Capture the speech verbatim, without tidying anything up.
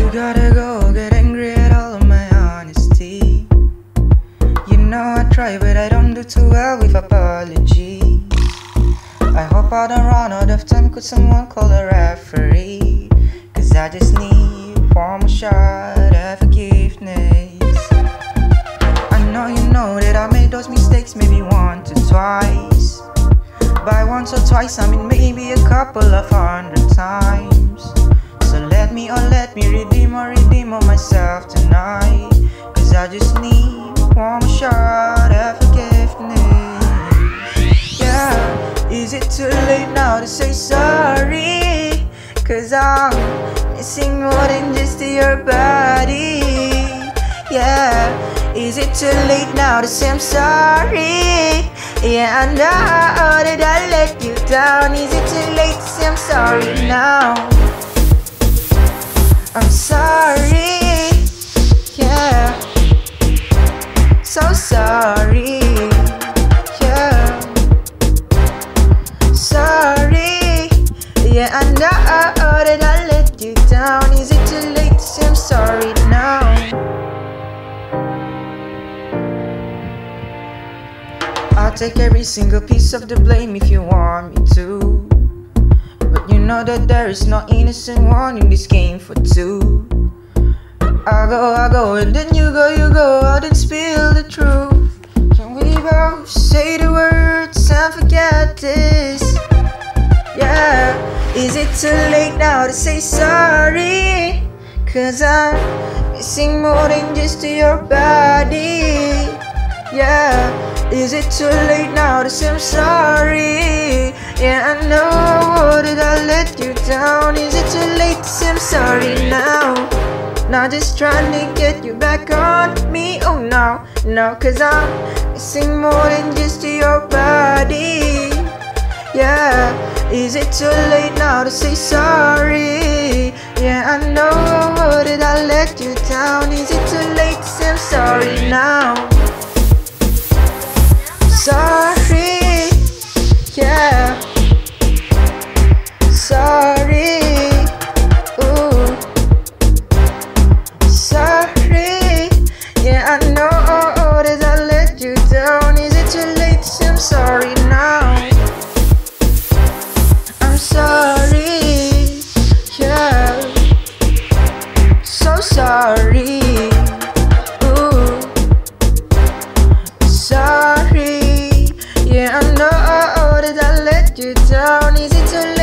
You gotta go, get angry at all of my honesty. You know I try, but I don't do too well with apologies. I hope I don't run out of time. Could someone call a referee? Cause I just need one more shot at forgiveness. I know you know that I made those mistakes maybe once or twice. By once or twice I mean maybe a couple of hundred times. So let me, oh let me redeem or redeem on myself tonight. Cause I just need one more shot at forgiveness. Yeah, is it too late now to say sorry? Cause I'm missing more than just your body. Yeah, is it too late now to say I'm sorry? Yeah, I know that I let you down. Is it too late to say I'm sorry now? I'm sorry, yeah, so sorry, yeah, sorry, yeah, I know that I let you down. Is it too late to say I'm sorry now? I'll take every single piece of the blame if you want me to. But you know that there is no innocent one in this game for two. I go, I go, and then you go, you go out and spill the truth. Can we both say the words and forget this? Yeah, is it too late now to say sorry? Cause I'm missing more than just your body. Yeah, is it too late now to say I'm sorry? Yeah, I know that I let you down. Is it too late to say I'm sorry now? Not just trying to get you back on me, oh no, no. Cause I'm missing more than just your body. Yeah, is it too late now to say sorry? Yeah, I know that I let you down. Is it too late to say I'm sorry now? Sorry, yeah, sorry, ooh, sorry, yeah, I know that I let you down. Is it too late to say I'm sorry now? I'm sorry, yeah, so sorry, ooh, sorry. Yeah, I know that I let you down. Is it too late?